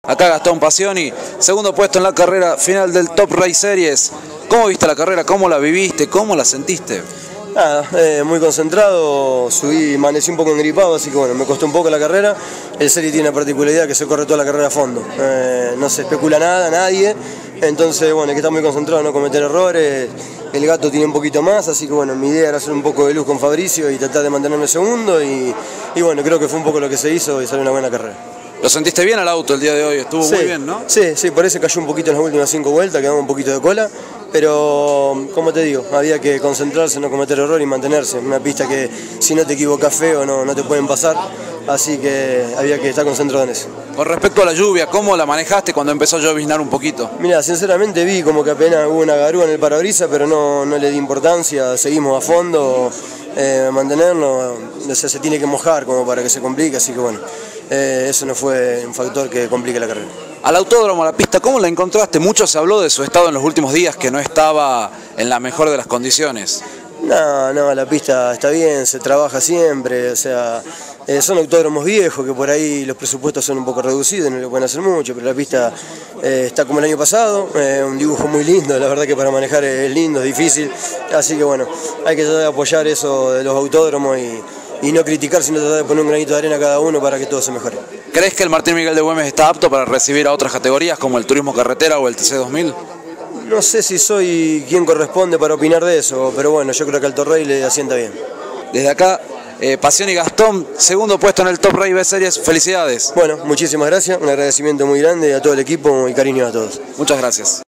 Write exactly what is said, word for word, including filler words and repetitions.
Acá Gastón Pacioni, segundo puesto en la carrera final del Top Race Series. ¿Cómo viste la carrera? ¿Cómo la viviste? ¿Cómo la sentiste? Nada, eh, muy concentrado, subí, amanecí un poco engripado, así que bueno, me costó un poco la carrera. El serie tiene una particularidad que se corre toda la carrera a fondo, eh, no se especula nada, nadie, entonces bueno, hay que estar muy concentrado, no cometer errores. El gato tiene un poquito más, así que bueno, mi idea era hacer un poco de luz con Fabricio y tratar de mantenerme segundo y, y bueno, creo que fue un poco lo que se hizo y salió una buena carrera. ¿Lo sentiste bien al auto el día de hoy? Estuvo sí, muy bien, ¿no? Sí, sí, por eso cayó un poquito en las últimas cinco vueltas, quedamos un poquito de cola, pero como te digo, había que concentrarse, no cometer error y mantenerse. Una pista que si no te equivocas feo no, no te pueden pasar, así que había que estar concentrado en eso. Con respecto a la lluvia, ¿cómo la manejaste cuando empezó a lloviznar un poquito? Mira, sinceramente vi como que apenas hubo una garúa en el parabrisas, pero no, no le di importancia, seguimos a fondo, eh, mantenernos, o sea, se tiene que mojar como para que se complique, así que bueno, eh, eso no fue un factor que complique la carrera. Al autódromo, a la pista, ¿cómo la encontraste? Mucho se habló de su estado en los últimos días, que no estaba en la mejor de las condiciones. No, no, la pista está bien, se trabaja siempre, o sea, eh, son autódromos viejos que por ahí los presupuestos son un poco reducidos, no le pueden hacer mucho, pero la pista eh, está como el año pasado, eh, un dibujo muy lindo, la verdad que para manejar es lindo, es difícil, así que bueno, hay que tratar de apoyar eso de los autódromos y, y no criticar, sino tratar de poner un granito de arena a cada uno para que todo se mejore. ¿Crees que el Martín Miguel de Güemes está apto para recibir a otras categorías como el turismo carretera o el T C dos mil? No sé si soy quien corresponde para opinar de eso, pero bueno, yo creo que Alto Rey le asienta bien. Desde acá, eh, Pacioni Gastón, segundo puesto en el Top Race Series, felicidades. Bueno, muchísimas gracias, un agradecimiento muy grande a todo el equipo y cariño a todos. Muchas gracias.